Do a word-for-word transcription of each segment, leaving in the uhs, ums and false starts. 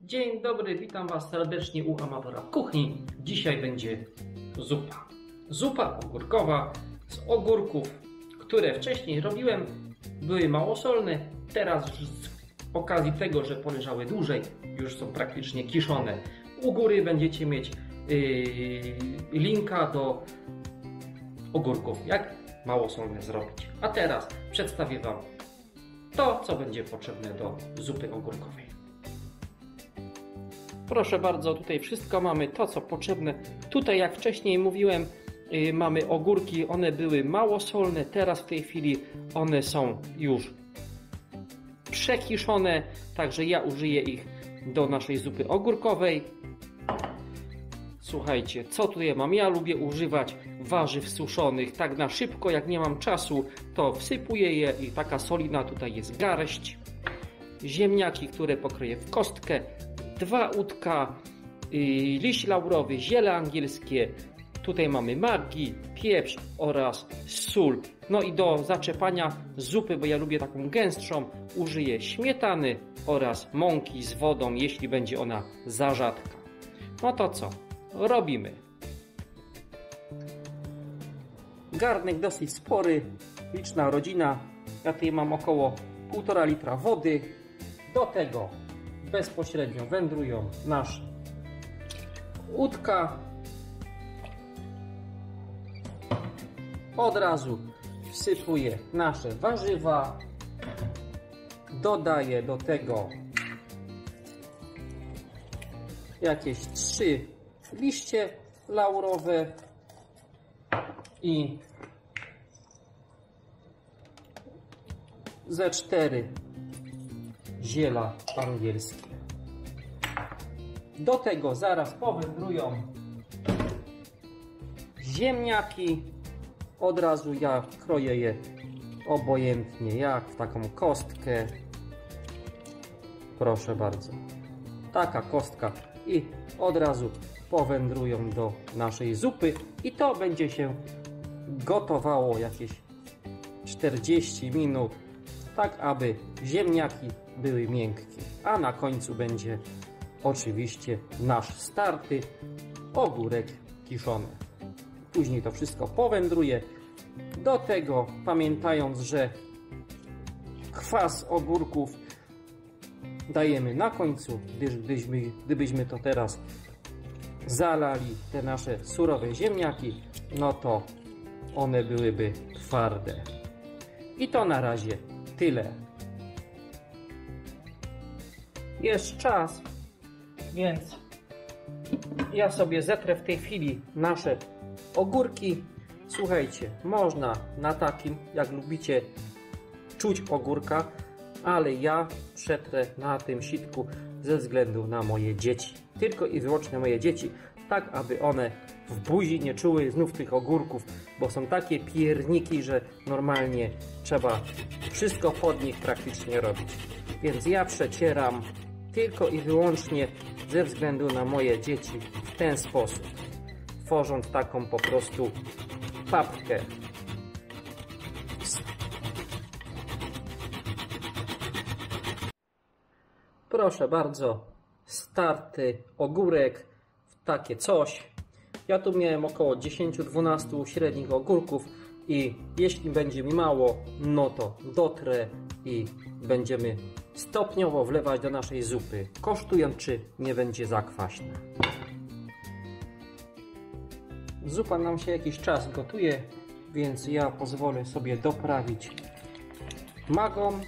Dzień dobry, witam Was serdecznie u Amatora Kuchni. Dzisiaj będzie zupa. Zupa ogórkowa z ogórków, które wcześniej robiłem. Były małosolne, teraz z okazji tego, że poleżały dłużej, już są praktycznie kiszone. U góry będziecie mieć yy, linka do ogórków, jak małosolne zrobić. A teraz przedstawię Wam to, co będzie potrzebne do zupy ogórkowej. Proszę bardzo, tutaj wszystko mamy, to co potrzebne. Tutaj, jak wcześniej mówiłem, yy, mamy ogórki, one były małosolne, teraz w tej chwili one są już przekiszone, także ja użyję ich do naszej zupy ogórkowej. Słuchajcie, co tutaj mam? Ja lubię używać warzyw suszonych, tak na szybko, jak nie mam czasu, to wsypuję je i taka solidna tutaj jest garść. Ziemniaki, które pokroję w kostkę, dwa udka, yy, liść laurowy, ziele angielskie, tutaj mamy maggi, pieprz oraz sól. No i do zaczepania zupy, bo ja lubię taką gęstszą, użyję śmietany oraz mąki z wodą, jeśli będzie ona za rzadka. No to co? Robimy. Garnek dosyć spory, liczna rodzina. Ja tutaj mam około półtora litra wody. Do tego bezpośrednio wędrują nasze udka. Od razu wsypuję nasze warzywa. Dodaję do tego jakieś trzy liście laurowe i ze cztery ziela angielskie. Do tego zaraz powędrują ziemniaki. Od razu ja kroję je obojętnie, jak w taką kostkę. Proszę bardzo. Taka kostka i od razu powędrują do naszej zupy i to będzie się gotowało jakieś czterdzieści minut, tak aby ziemniaki były miękkie, a na końcu będzie oczywiście nasz starty ogórek kiszony. Później to wszystko powędruje. Do tego pamiętając, że kwas ogórków dajemy na końcu, gdyż gdybyśmy, gdybyśmy to teraz zalali te nasze surowe ziemniaki, no to one byłyby twarde. I to na razie tyle. Jest czas, więc ja sobie zetrę w tej chwili nasze ogórki. Słuchajcie, można na takim, jak lubicie czuć ogórka, ale ja przetrę na tym sitku ze względu na moje dzieci. Tylko i wyłącznie moje dzieci, tak aby one w buzi nie czuły znów tych ogórków, bo są takie pierniki, że normalnie trzeba wszystko pod nich praktycznie robić. Więc ja przecieram tylko i wyłącznie ze względu na moje dzieci w ten sposób, tworząc taką po prostu papkę. Proszę bardzo, starty ogórek w takie coś. Ja tu miałem około dziesięć do dwunastu średnich ogórków i jeśli będzie mi mało, no to dotrę i będziemy stopniowo wlewać do naszej zupy, kosztując, czy nie będzie za kwaśna. Zupa nam się jakiś czas gotuje, więc ja pozwolę sobie doprawić magą,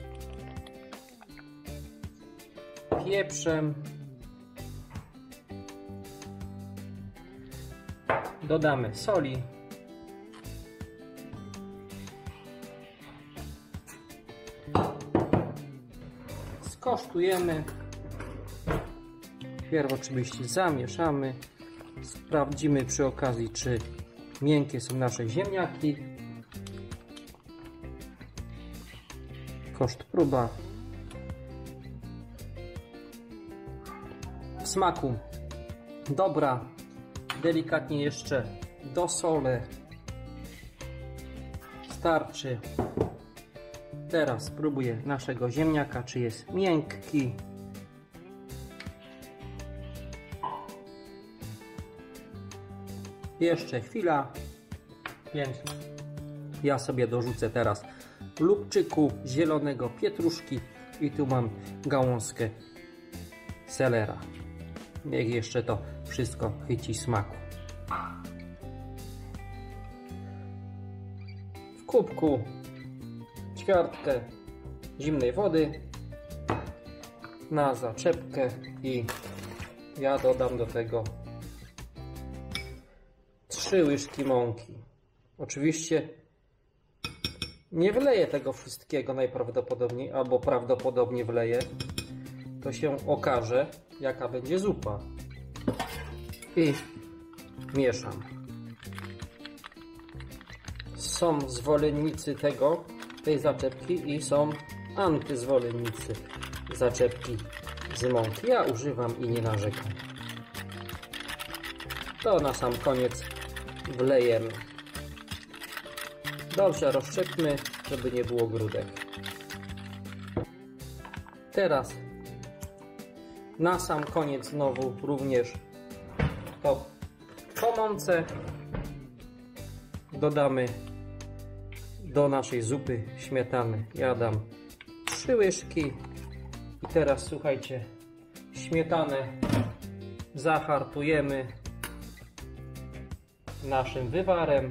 pieprzem, dodamy soli, skosztujemy, pierw oczywiście zamieszamy, sprawdzimy przy okazji, czy miękkie są nasze ziemniaki. Koszt próba. W smaku dobra, delikatnie jeszcze dosolę, starczy. Teraz spróbuję naszego ziemniaka, czy jest miękki. jeszcze chwila, więc ja sobie dorzucę teraz lubczyku zielonego, pietruszki i tu mam gałązkę selera. Niech jeszcze to wszystko chyci smaku. W kubku ćwiartkę zimnej wody na zaczepkę i ja dodam do tego trzy łyżki mąki. Oczywiście nie wleję tego wszystkiego najprawdopodobniej, albo prawdopodobnie wleję. To się okaże, jaka będzie zupa. I mieszam. Są zwolennicy tego, tej zaczepki i są antyzwolennicy zaczepki z mąki. Ja używam i nie narzekam. To na sam koniec wlejemy. Dobrze rozszczepmy, żeby nie było grudek. Teraz na sam koniec znowu również to po mące dodamy do naszej zupy śmietany. Ja dam trzy łyżki i teraz słuchajcie, śmietanę zahartujemy naszym wywarem.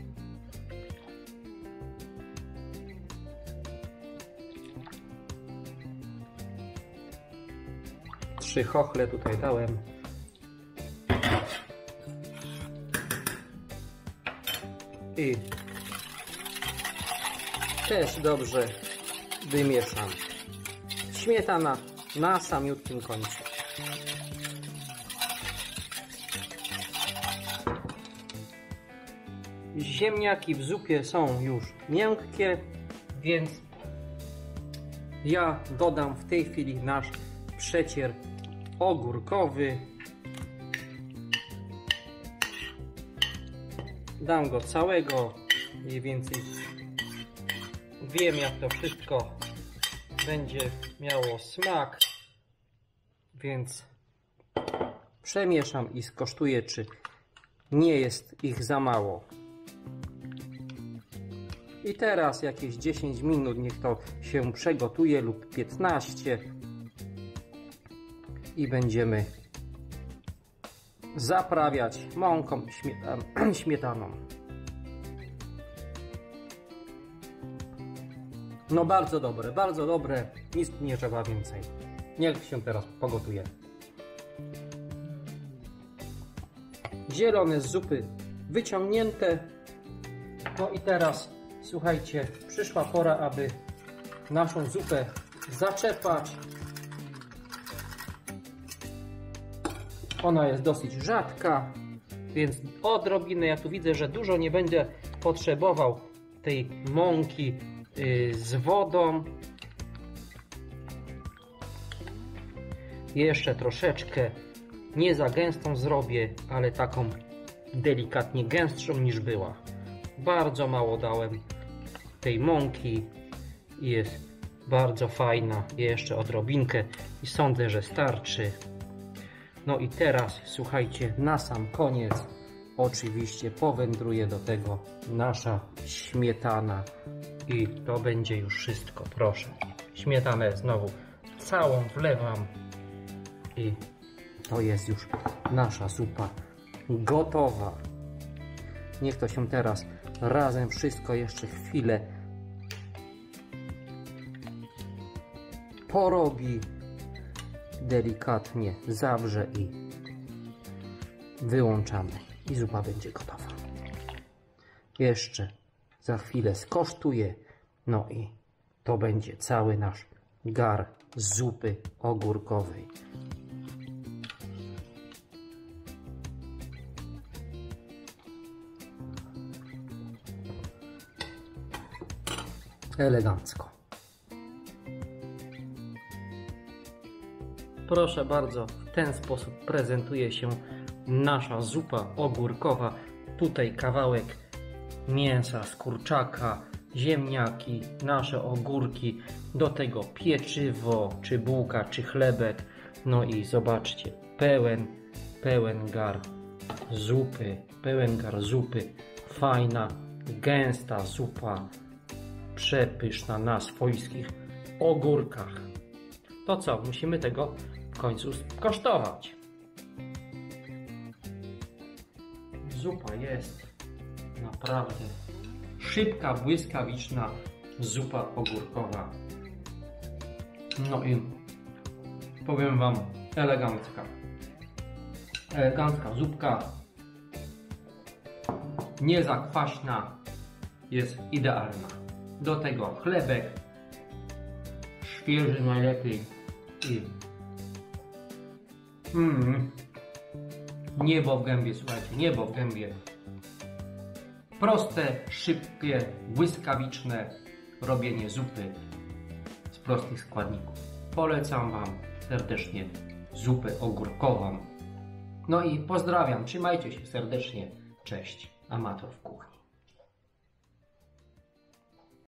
Trzy chochle tutaj dałem. I też dobrze wymieszam. Śmietana na samiutkim końcu. Ziemniaki w zupie są już miękkie, więc ja dodam w tej chwili nasz przecier ogórkowy. Dam go całego, mniej więcej wiem, jak to wszystko będzie miało smak, więc przemieszam i skosztuję, czy nie jest ich za mało. I teraz jakieś dziesięć minut niech to się przegotuje lub piętnaście i będziemy zaprawiać mąką i śmietan śmietaną. No bardzo dobre, bardzo dobre, nic nie trzeba więcej. Niech się teraz pogotuje. Zielone z zupy wyciągnięte. No i teraz słuchajcie, przyszła pora, aby naszą zupę zaczepać. Ona jest dosyć rzadka, więc odrobinę, ja tu widzę, że dużo nie będę potrzebował tej mąki yy, z wodą. Jeszcze troszeczkę, nie za gęstą zrobię, ale taką delikatnie gęstszą niż była. Bardzo mało dałem tej mąki i jest bardzo fajna. Jeszcze odrobinkę i sądzę, że starczy. No i teraz słuchajcie, na sam koniec oczywiście powędruje do tego nasza śmietana i to będzie już wszystko. Proszę, śmietanę znowu całą wlewam i to jest już nasza zupa gotowa. Niech to się teraz razem wszystko jeszcze chwilę porobi, delikatnie zawrze i wyłączamy i zupa będzie gotowa. Jeszcze za chwilę skosztuję, no i to będzie cały nasz gar zupy ogórkowej. Elegancko. Proszę bardzo, w ten sposób prezentuje się nasza zupa ogórkowa. Tutaj kawałek mięsa z kurczaka, ziemniaki, nasze ogórki, do tego pieczywo, czy bułka, czy chlebek. No i zobaczcie, pełen, pełen gar zupy, pełen gar zupy, fajna, gęsta zupa, przepyszna na swojskich ogórkach. To co, musimy tego w końcu skosztować. Zupa jest naprawdę szybka, błyskawiczna zupa ogórkowa. No i powiem wam, elegancka. Elegancka zupka, nie za kwaśna, jest idealna. Do tego chlebek, świeży najlepiej i mm, niebo w gębie, słuchajcie, niebo w gębie. Proste, szybkie, błyskawiczne robienie zupy z prostych składników. Polecam wam serdecznie zupę ogórkową. No i pozdrawiam, trzymajcie się serdecznie, cześć, amator w kuchni.